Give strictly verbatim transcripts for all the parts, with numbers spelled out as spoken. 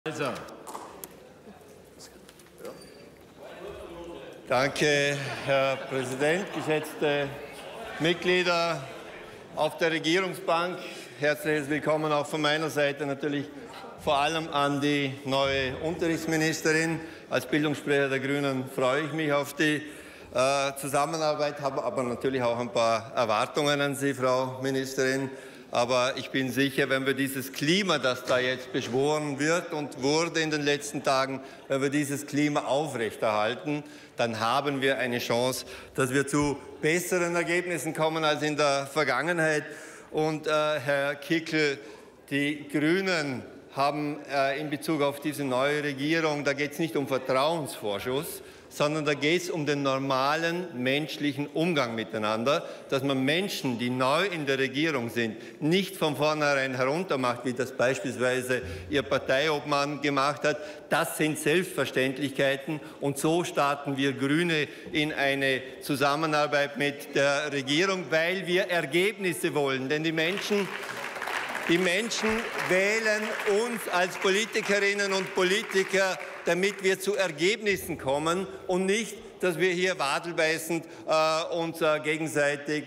Also. Danke, Herr Präsident, geschätzte Mitglieder auf der Regierungsbank. Herzliches Willkommen auch von meiner Seite natürlich vor allem an die neue Unterrichtsministerin. Als Bildungssprecher der Grünen freue ich mich auf die äh, Zusammenarbeit, habe aber natürlich auch ein paar Erwartungen an Sie, Frau Ministerin. Aber ich bin sicher, wenn wir dieses Klima, das da jetzt beschworen wird und wurde in den letzten Tagen, wenn wir dieses Klima aufrechterhalten, dann haben wir eine Chance, dass wir zu besseren Ergebnissen kommen als in der Vergangenheit. Und äh, Herr Kickl, die Grünen haben äh, in Bezug auf diese neue Regierung, da geht es nicht um Vertrauensvorschuss, sondern da geht es um den normalen menschlichen Umgang miteinander, dass man Menschen, die neu in der Regierung sind, nicht von vornherein heruntermacht, wie das beispielsweise Ihr Parteiobmann gemacht hat. Das sind Selbstverständlichkeiten, und so starten wir Grüne in eine Zusammenarbeit mit der Regierung, weil wir Ergebnisse wollen. Denn die Menschen Die Menschen wählen uns als Politikerinnen und Politiker, damit wir zu Ergebnissen kommen und nicht, dass wir hier wadelbeißend äh, uns äh, gegenseitig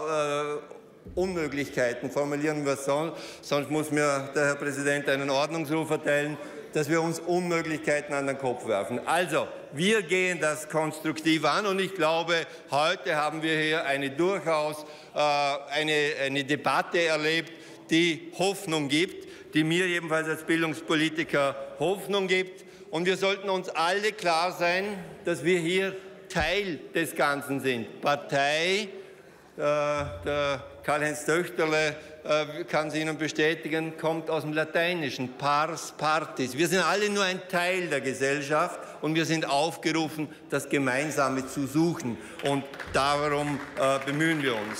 da äh, Unmöglichkeiten formulieren. Was soll. Sonst muss mir der Herr Präsident einen Ordnungsruf erteilen, dass wir uns Unmöglichkeiten an den Kopf werfen. Also, wir gehen das konstruktiv an, und ich glaube, heute haben wir hier eine durchaus äh, eine, eine Debatte erlebt, die Hoffnung gibt, die mir jedenfalls als Bildungspolitiker Hoffnung gibt. Und wir sollten uns alle klar sein, dass wir hier Teil des Ganzen sind. Partei, äh, der Karl-Heinz Töchterle äh, kann es Ihnen bestätigen, kommt aus dem Lateinischen, pars partis. Wir sind alle nur ein Teil der Gesellschaft, und wir sind aufgerufen, das Gemeinsame zu suchen. Und darum äh, bemühen wir uns.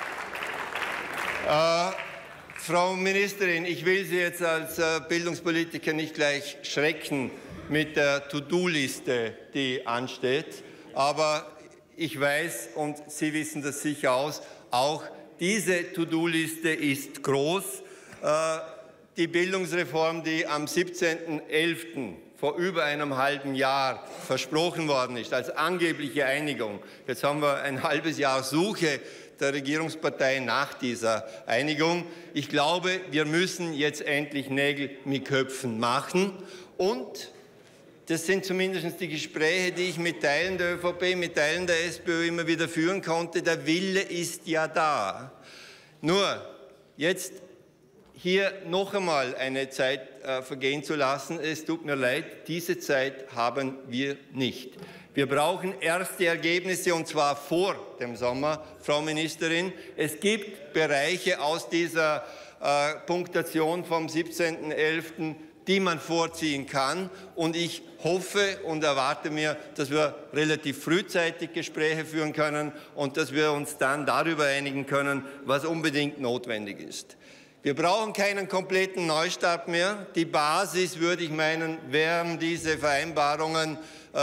Äh, Frau Ministerin, ich will Sie jetzt als äh, Bildungspolitiker nicht gleich schrecken mit der To-Do-Liste, die ansteht. Aber ich weiß, und Sie wissen das sicher aus, auch diese To-Do-Liste ist groß. Äh, die Bildungsreform, die am siebzehnten elften vor über einem halben Jahr versprochen worden ist, als angebliche Einigung. Jetzt haben wir ein halbes Jahr Suche der Regierungsparteien nach dieser Einigung. Ich glaube, wir müssen jetzt endlich Nägel mit Köpfen machen. Und das sind zumindest die Gespräche, die ich mit Teilen der ÖVP, mit Teilen der SPÖ immer wieder führen konnte. Der Wille ist ja da. Nur jetzt hier noch einmal eine Zeit äh, vergehen zu lassen, es tut mir leid, diese Zeit haben wir nicht. Wir brauchen erste Ergebnisse, und zwar vor dem Sommer, Frau Ministerin. Es gibt Bereiche aus dieser äh, Punktation vom siebzehnten elften, die man vorziehen kann. Und ich hoffe und erwarte mir, dass wir relativ frühzeitig Gespräche führen können und dass wir uns dann darüber einigen können, was unbedingt notwendig ist. Wir brauchen keinen kompletten Neustart mehr. Die Basis, würde ich meinen, wären diese Vereinbarungen,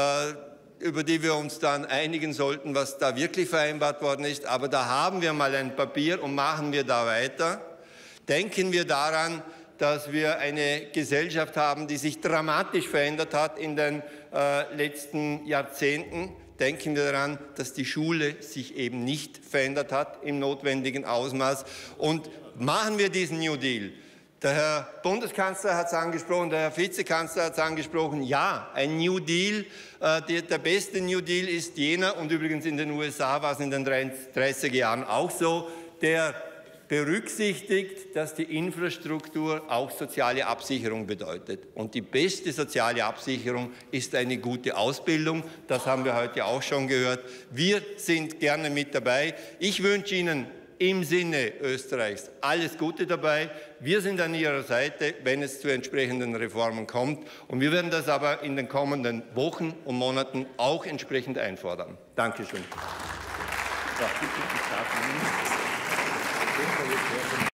äh, über die wir uns dann einigen sollten, was da wirklich vereinbart worden ist. Aber da haben wir mal ein Papier, und machen wir da weiter. Denken wir daran, dass wir eine Gesellschaft haben, die sich dramatisch verändert hat in den äh, letzten Jahrzehnten. Denken wir daran, dass die Schule sich eben nicht verändert hat im notwendigen Ausmaß. Und machen wir diesen New Deal. Der Herr Bundeskanzler hat es angesprochen, der Herr Vizekanzler hat es angesprochen. Ja, ein New Deal, äh, der, der beste New Deal ist jener, und übrigens in den U S A war es in den dreißiger Jahren auch so, der berücksichtigt, dass die Infrastruktur auch soziale Absicherung bedeutet. Und die beste soziale Absicherung ist eine gute Ausbildung. Das haben wir heute auch schon gehört. Wir sind gerne mit dabei. Ich wünsche Ihnen im Sinne Österreichs alles Gute dabei. Wir sind an Ihrer Seite, wenn es zu entsprechenden Reformen kommt. Und wir werden das aber in den kommenden Wochen und Monaten auch entsprechend einfordern. Dankeschön. Ja,